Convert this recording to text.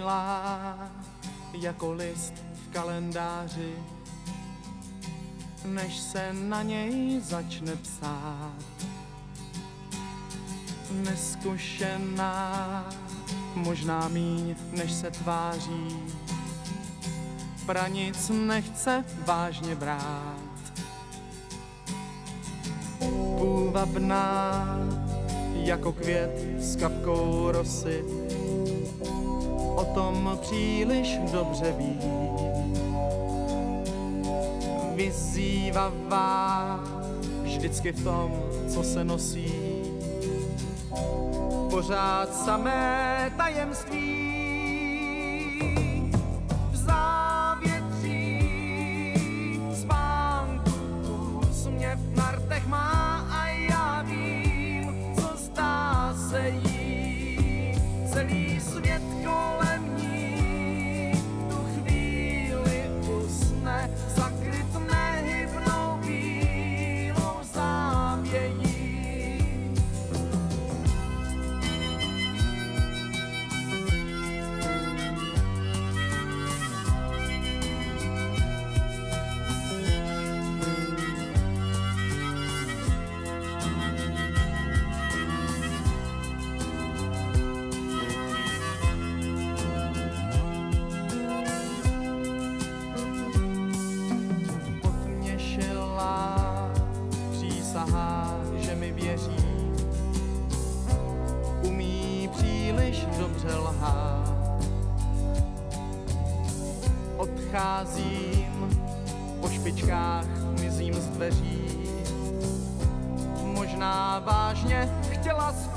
bílá jako list v kalendáři, než se na něj začne psát. Neskušená, možná míň, než se tváří, pranic nechce vážně brát. Půvabná jako květ s kapkou rosy, o tom příliš dobře ví. Vyzývavá vždycky v tom, co se nosí, pořád samé tajemství. V závětří spánku úsměv na rtech má a já vím, co zdá se jí. Celý svět kolem ní v tu chvíli usne, zakryt nehybnou bílou závějí. Přísahá, že mi věří, umí příliš dobře lhát. Odcházím, po špičkách mizím z dveří, možná vážně chtěla spát.